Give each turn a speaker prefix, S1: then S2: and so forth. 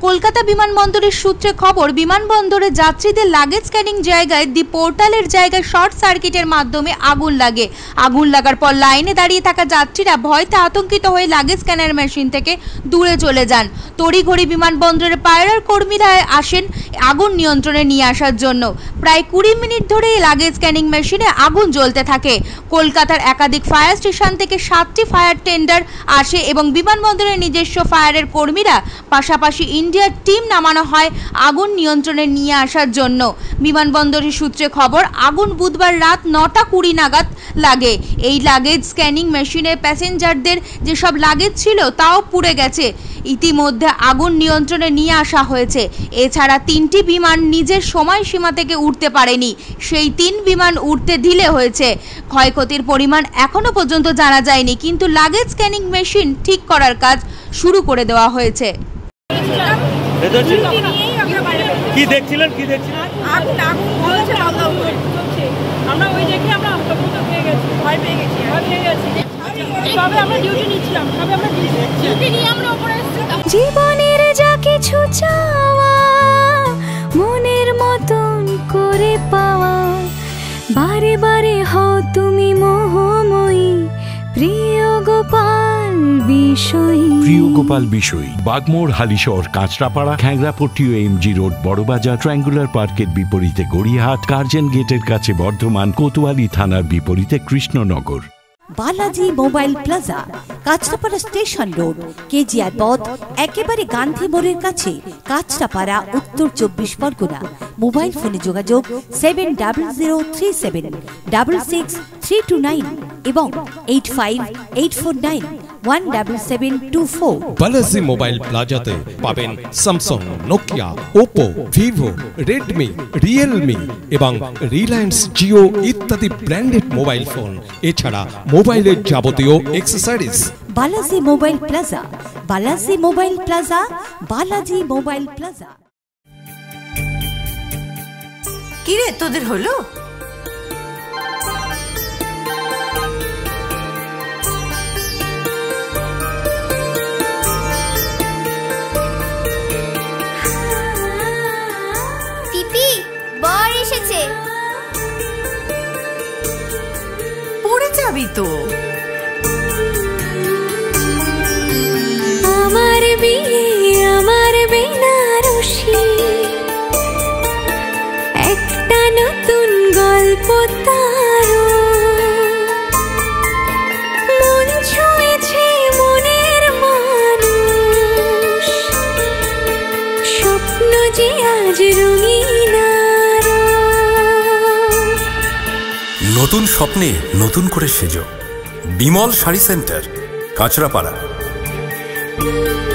S1: কলকাতা বিমানবন্দরের সূত্রে খবর, বিমানবন্দরে যাত্রীদের লাগেজ স্ক্যানিং জায়গায় দি পোর্টালের জায়গায় শর্ট সার্কিটের মাধ্যমে আগুন লাগে। আগুন লাগার পর লাইনে দাঁড়িয়ে থাকা যাত্রীরা ভয়তে আতঙ্কিত হয়ে লাগেজ স্ক্যানার মেশিন থেকে দূরে চলে যান। তড়িঘড়ি বিমানবন্দরের পায়রার কর্মীরা আসেন আগুন নিয়ন্ত্রণে নিয়ে আসার জন্য। প্রায় 20 মিনিট ধরে লাগেজ স্ক্যানিং মেশিনে আগুন জ্বলতে থাকে। কলকাতার একাধিক ফায়ার স্টেশন থেকে 7টি ফায়ার টেন্ডার আসে এবং বিমানবন্দরের নিজস্ব ফায়ারের কর্মীরা পাশাপাশি ইন্ডিয়ার টিম নামানো হয় আগুন নিয়ন্ত্রণে নিয়ে আসার জন্য। বিমানবন্দরের সূত্রে খবর, আগুন বুধবার রাত 9:20 নাগাদ লাগে। এই লাগেজ স্ক্যানিং মেশিনে প্যাসেঞ্জারদের যেসব লাগেজ ছিল তাও পুড়ে গেছে। ইতিমধ্যে আগুন নিয়ন্ত্রণে নিয়ে আসা হয়েছে। এছাড়া 3টি বিমান নিজের সময়সীমা থেকে উঠতে পারেনি, সেই 3 বিমান উঠতে ঢিলে হয়েছে। ক্ষয়ক্ষতির পরিমাণ এখনো পর্যন্ত জানা যায়নি, কিন্তু লাগেজ স্ক্যানিং মেশিন ঠিক করার কাজ শুরু করে দেওয়া হয়েছে।
S2: কি দেখছিলেন?
S3: আগুন বলছে আমরা ওই দেখে আমরা পেয়ে গেছি, ভয় পেয়ে গেছি। তবে আমরা ডিউটি নিচ্ছিলাম, ডিউটি নিয়ে আমরা উপরে এসেছি।
S4: জীবনের যা কিছু চাওয়া মনের মতন করে পাওয়া, বারে বারে হও তুমি মোহময়ী, প্রিয় গোপাল বিষয়ী।
S5: প্রিয় গোপাল বিষয়ী, বাগমোড়, হালিশহর, কাঁচরাপাড়া, খ্যাংরাপট্টি ও এমজি রোড, বড়বাজার, ট্রায়াঙ্গুলার পার্কের বিপরীতে গড়িয়াহাট, কার্জন গেটের কাছে বর্ধমান, কোতোয়ালি থানার বিপরীতে Krishnanagar.
S6: Balaji mobile plaza, Kanchrapara station road, KGR পথ, একেবারে গান্ধী মোড়ের কাছে, কাঁচরাপাড়া, উত্তর 24 পরগনা। মোবাইল ফোনে যোগাযোগ 7006766329 এবং 8584917724।
S7: বালাজি মোবাইল প্লাজাতে পাবেন Samsung, Nokia, Oppo, Vivo, Redmi, Realme এবং রিলায়েন্স জিও ইত্যাদি ব্র্যান্ডেড মোবাইল ফোন, এছাড়া মোবাইলের যাবতীয় accessories.
S6: Balaji mobile plaza, Balaji mobile plaza, Balaji mobile plaza.
S8: কি রে, তোদের হলো?
S4: পিপি, বর এসেছে।
S8: পড়ে যাবি তো।
S4: আমার বিয়ে, আমার বেনারসি, একটা নতুন গল্প তার, মন ছুঁয়েছে মনের মানুষ, স্বপ্ন যে আজ রঙিন।
S9: নতুন স্বপ্নে নতুন করে সেজো। বিমল শাড়ি সেন্টার, কাঁচরাপাড়া।